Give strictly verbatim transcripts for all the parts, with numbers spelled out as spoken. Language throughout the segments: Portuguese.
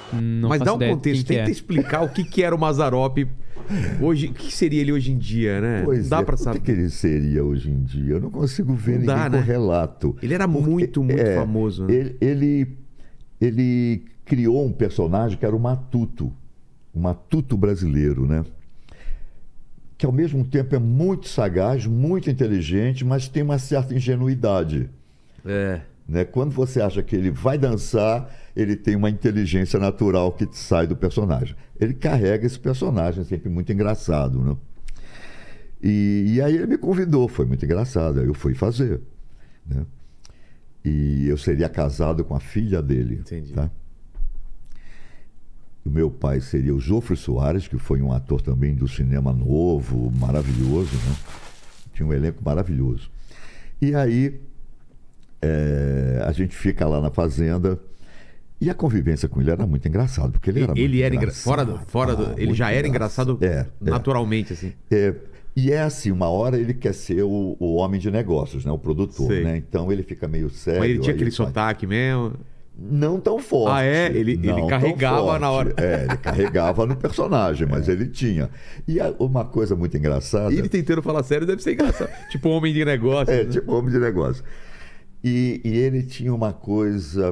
Não Mas faço dá um ideia de contexto, quem que tenta é. explicar o que, que era o Mazzaropi hoje, o que seria ele hoje em dia, né? Pois não dá é, pra o que saber. que ele seria hoje em dia? Eu não consigo ver Não dá, ninguém né? com relato. Ele era Porque, muito, muito é, famoso, né? Ele, ele, ele criou um personagem que era o Matuto, o Matuto brasileiro, né? Que ao mesmo tempo é muito sagaz, muito inteligente, mas tem uma certa ingenuidade. É. Né? Quando você acha que ele vai dançar, ele tem uma inteligência natural que sai do personagem. Ele carrega esse personagem, sempre muito engraçado. Né? E, e aí ele me convidou, foi muito engraçado, aí eu fui fazer. Né? E eu seria casado com a filha dele. Entendi. Tá? O meu pai seria o Jofre Soares, que foi um ator também do cinema novo, maravilhoso. Né? Tinha um elenco maravilhoso. E aí é, a gente fica lá na fazenda e a convivência com ele era muito engraçado, porque ele era ele muito era engra... engraçado. fora do, fora do... Ah, ele muito já era engraçado, É, naturalmente, assim. é. E é assim, uma hora ele quer ser o, o homem de negócios, né? O produtor, Sei. né? Então ele fica meio sério. Mas ele tinha aí aquele faz- sotaque mesmo. Não tão forte. Ah, é? Ele- ele não tão carregava forte. na hora. É, ele carregava no personagem, mas ele tinha. E a- uma coisa muito engraçada... Ele tentando falar sério deve ser engraçado. Tipo homem de negócio. É, né? tipo homem de negócio. E, e ele tinha uma coisa...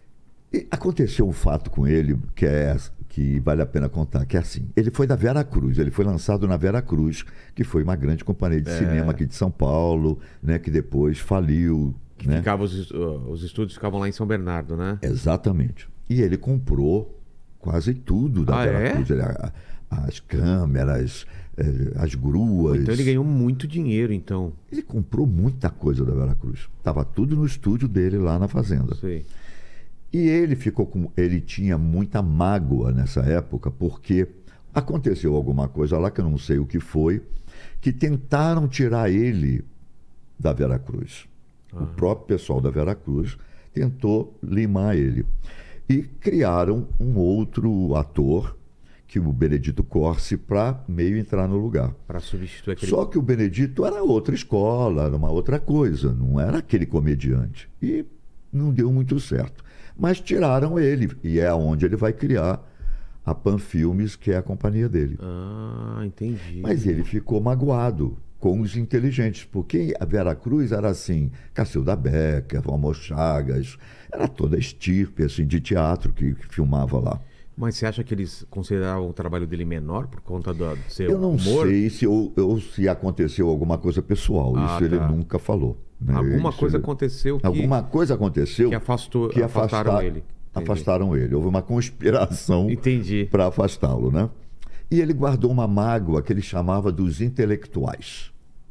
E aconteceu um fato com ele que, é, que vale a pena contar, que é assim. Ele foi da Vera Cruz, ele foi lançado na Vera Cruz, que foi uma grande companhia de É. cinema aqui de São Paulo, né, que depois faliu. Que né? ficava os, os estúdios ficavam lá em São Bernardo, né? Exatamente. E ele comprou quase tudo da Ah, Vera é? Cruz. Ele, a- as câmeras, eh, as gruas. Então ele ganhou muito dinheiro, então. Ele comprou muita coisa da Vera Cruz. Estava tudo no estúdio dele lá na fazenda. Sei. E ele ficou com. Ele tinha muita mágoa nessa época, porque aconteceu alguma coisa lá que eu não sei o que foi, que tentaram tirar ele da Vera Cruz. O próprio pessoal da Vera Cruz tentou limar ele. E criaram um outro ator, que o Benedito Corsi, para meio entrar no lugar. Pra substituir aquele... Só que o Benedito era outra escola, era uma outra coisa, não era aquele comediante. E não deu muito certo. Mas tiraram ele, e é onde ele vai criar a Pan Filmes, que é a companhia dele. Ah, entendi. Mas ele ficou magoado com os inteligentes, porque a Vera Cruz era assim, Cacilda Becker, Valmor Chagas, era toda a estirpe assim, de teatro que, que filmava lá. Mas você acha que eles consideravam o trabalho dele menor por conta do, do seu Eu não humor? sei se, ou, ou se aconteceu alguma coisa pessoal, Ah, isso ele tá. nunca falou. né? Alguma Isso coisa ele- aconteceu que... Alguma coisa aconteceu que afastou- que afastaram afasta- ele. Entendi. Afastaram ele. Houve uma conspiração Entendi. para afastá-lo, né? E ele guardou uma mágoa que ele chamava dos intelectuais.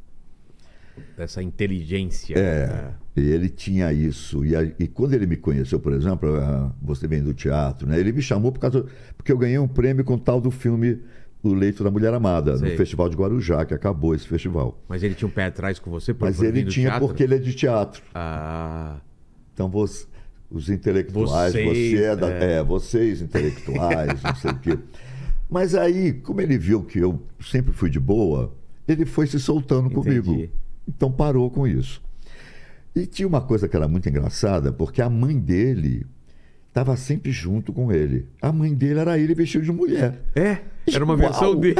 Dessa inteligência. É, e ele tinha isso. E, a- e quando ele me conheceu, por exemplo, ah, você vem do teatro, né? Ele me chamou por causa, porque eu ganhei um prêmio com o tal do filme O Leito da Mulher Amada, Sei. no Festival de Guarujá, que acabou esse festival. Mas ele tinha um pé atrás com você? Por, Mas por ele vir do tinha teatro? porque ele é de teatro. Ah, Então, você, os intelectuais, Vocês, você é, da, é. é, vocês intelectuais, não sei o quê. Mas aí, como ele viu que eu sempre fui de boa, ele foi se soltando Entendi. comigo. Então parou com isso. E tinha uma coisa que era muito engraçada, porque a mãe dele estava sempre junto com ele. A mãe dele era ele vestido de mulher. é? Era uma Uau! versão dele.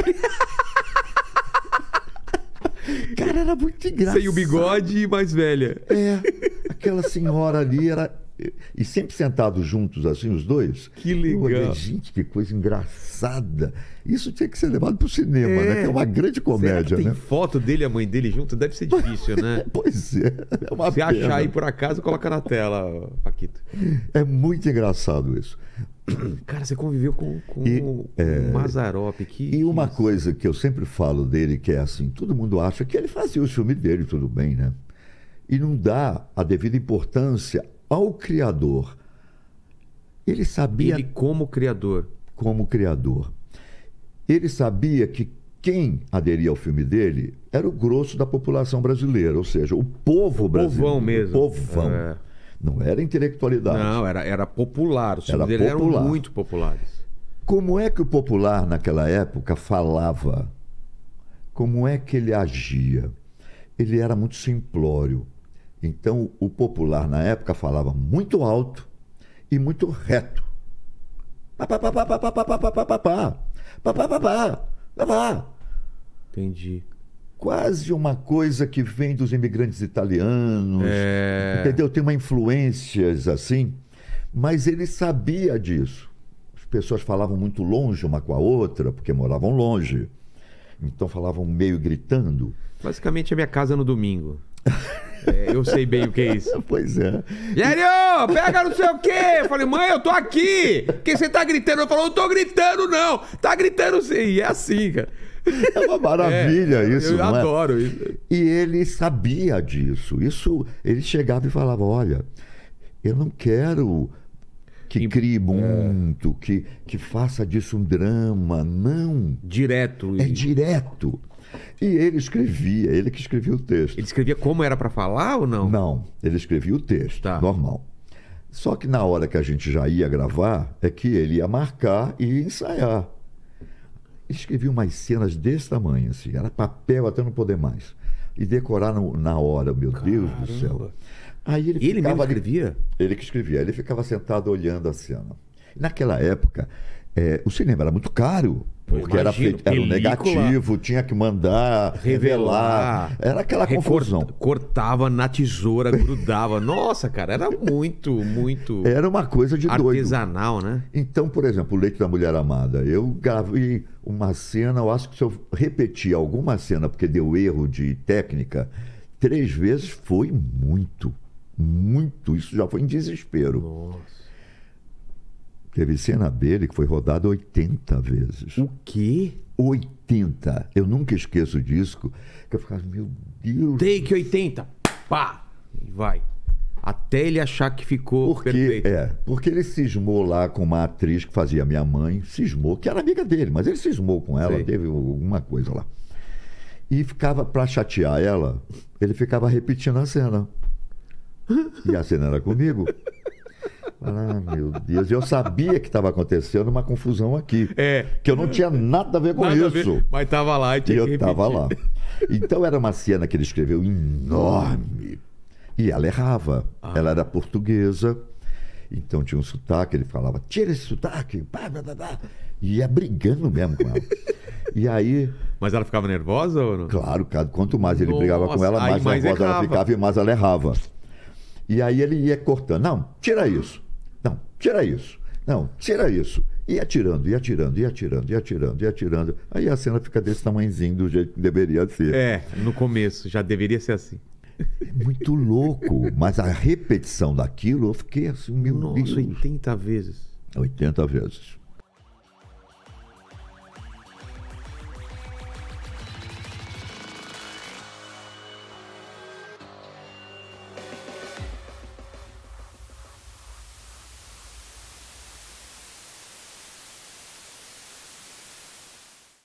Cara, era muito engraçado. Sem o bigode e mais velha. É, aquela senhora ali era... E sempre sentados juntos, assim, os dois. Que Eu olhei, legal. gente, que coisa engraçada. Isso tinha que ser levado para o cinema, É. né? Que é uma grande Será que comédia, tem né? foto dele e a mãe dele junto? Deve ser difícil, né? Pois é, é uma Se pena. achar aí por acaso, coloca na tela, Paquito. É muito engraçado isso. Cara, você conviveu com, com E, o é, Mazzaropi. Que, E uma que- coisa que eu sempre falo dele, que é assim, todo mundo acha que ele fazia o filme dele, tudo bem, né? E não dá a devida importância ao criador. Ele sabia Ele como criador. como criador. Ele sabia que quem aderia ao filme dele era o grosso da população brasileira, ou seja, o povo brasileiro. Povão mesmo. O povão. É. Não era intelectualidade. Não, era, era popular. Os filmes Era dele popular. eram muito populares. Como é que o popular naquela época falava? Como é que ele agia? Ele era muito simplório. Então, o popular na época falava muito alto e muito reto. Pá, pá, pá, pá, pá, pá, pá, pá, pá, pá, pá, pá, pá, pá, pá, pá, pá, pá. Entendi. Quase uma coisa que vem dos imigrantes italianos, É. entendeu? Tem uma influências assim, mas ele sabia disso. As pessoas falavam muito longe uma com a outra, porque moravam longe. Então falavam meio gritando. Basicamente a minha casa no domingo. É, eu sei bem o que é isso. Pois é. Gério, pega não sei o quê. Eu falei, mãe, eu tô aqui. Por que você tá gritando? Eu falei, não tô gritando, não. Tá gritando sim. E é assim, cara. É uma maravilha É, isso, eu não é? adoro isso. E ele sabia disso. Isso, ele chegava e falava, olha, eu não quero que E- crie muito, que, que faça disso um drama. Não. Direto. É E- direto. E ele escrevia, ele que escrevia o texto. Ele escrevia como era pra falar ou não? Não, ele escrevia o texto, Tá. normal. Só que na hora que a gente já ia gravar, é que ele ia marcar e ia ensaiar. Ele escrevia umas cenas desse tamanho, assim, era papel até não poder mais. E decorar no- na hora, meu Deus do céu. Caramba. Aí ele, Ele ficava mesmo ali- escrevia? Ele que escrevia, ele ficava sentado olhando a cena. Naquela época, eh, o cinema era muito caro. Pô, Porque era, imagino, feito, era um película, negativo, tinha que mandar, revelar. Revelar. Era aquela Recort- confusão. Cortava na tesoura, grudava. Nossa, cara, era muito, muito Era uma coisa de doido. artesanal, né? Então, por exemplo, o Leite da Mulher Amada. Eu gravei uma cena, eu acho que se eu repetir alguma cena, porque deu erro de técnica, três vezes foi muito, muito. Isso já foi em desespero. Nossa. Teve cena dele que foi rodada oitenta vezes. O quê? oitenta. Eu nunca esqueço disso. Que eu ficava, meu Deus. Take oitenta. Pá! E vai. Até ele achar que ficou Porque, perfeito. é, porque ele cismou lá com uma atriz que fazia minha mãe, cismou, que era amiga dele, mas ele cismou com ela, Sei. teve alguma coisa lá. E ficava, pra chatear ela, ele ficava repetindo a cena. E a cena era comigo. Ah, meu Deus, eu sabia que estava acontecendo uma confusão aqui. É. Que eu não tinha nada a ver com Nada a ver, isso. mas tava lá e E tinha que eu estava lá. repetir. Então era uma cena que ele escreveu enorme. E ela errava. Ah. Ela era portuguesa. Então tinha um sotaque. Ele falava, tira esse sotaque. Pá, pá, pá, pá. E ia brigando mesmo com ela. E aí, Mas ela ficava nervosa ou não? claro, cara, quanto mais ele Nossa, brigava com ela, aí mais, mais nervosa ela errava. ficava e mais ela errava. E aí ele ia cortando. Não, tira isso. Não, tira isso. Não, tira isso. Ia tirando, ia tirando, ia tirando, ia tirando, ia tirando. Aí a cena fica desse tamanhozinho do jeito que deveria ser. É, no começo. Já deveria ser assim. É muito louco. Mas a repetição daquilo, eu fiquei assim, meu Nossa, Deus. oitenta vezes. oitenta vezes.